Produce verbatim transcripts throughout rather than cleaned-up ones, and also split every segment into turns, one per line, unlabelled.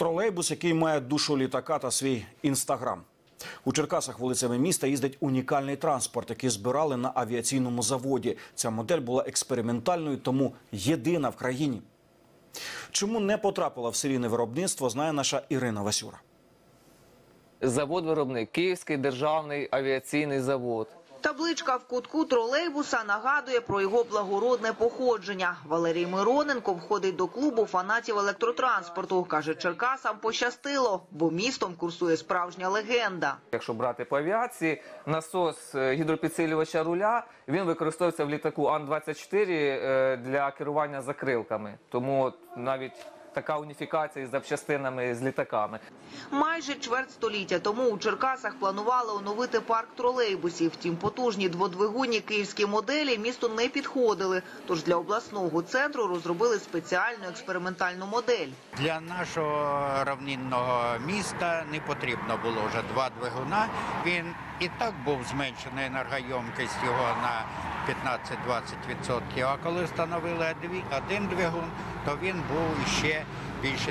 Тролейбус, який має душу літака та свій інстаграм. У Черкасах вулицями міста їздить унікальний транспорт, який збирали на авіаційному заводі. Ця модель була експериментальною, тому єдина в країні. Чому не потрапила в серійне виробництво, знає наша Ірина Васюра.
Завод-виробник – Київський державний авіаційний завод.
Табличка в кутку тролейбуса нагадує про його благородне походження. Валерій Мироненко входить до клубу фанатів електротранспорту. Каже, черкасам пощастило, бо містом курсує справжня легенда.
Якщо брати по авіації, насос гідропідсилювача руля, він використовується в літаку Ан двадцять чотири для керування закрилками. Тому навіть така уніфікація із запчастинами з літаками.
Майже чверть століття тому у Черкасах планували оновити парк тролейбусів. Втім, потужні дводвигунні київські моделі місту не підходили. Тож для обласного центру розробили спеціальну експериментальну модель.
Для нашого рівнинного міста не потрібно було вже два двигуна. Він і так був зменшений енергоємкість його на п'ятнадцять-двадцять відсотків. А коли встановили один двигун, то він був ще більш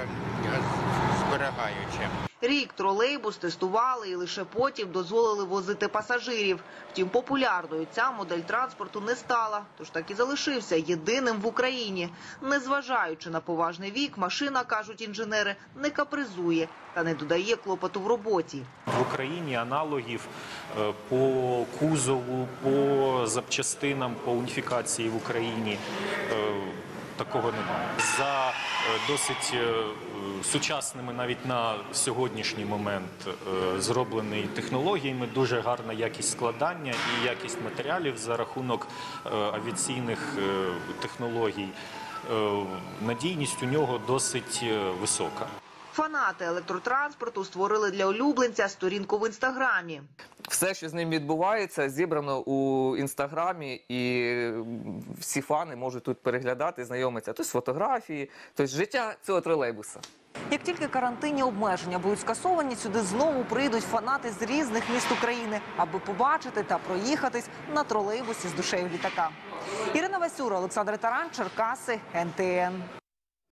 енергозберігаючим.
Рік тролейбус тестували і лише потім дозволили возити пасажирів. Втім, популярною ця модель транспорту не стала, тож так і залишився єдиним в Україні. Незважаючи на поважний вік, машина, кажуть інженери, не капризує та не додає клопоту в роботі.
В Україні аналогів по кузову, по запчастинам, по уніфікації в Україні такого немає. За досить сучасними навіть на сьогоднішній момент зроблений технологіями, дуже гарна якість складання і якість матеріалів за рахунок авіаційних технологій. Надійність у нього досить висока.
Фанати електротранспорту створили для улюбленця сторінку в інстаграмі.
Все, що з ним відбувається, зібрано у інстаграмі, і всі фани можуть тут переглядати, знайомитися. Тобто фотографії, тобто життя цього тролейбуса.
Як тільки карантинні обмеження будуть скасовані, сюди знову прийдуть фанати з різних міст України, аби побачити та проїхатись на тролейбусі з душею літака. Ірина Васюра, Олександр Таран, Черкаси, Ен Те Ен.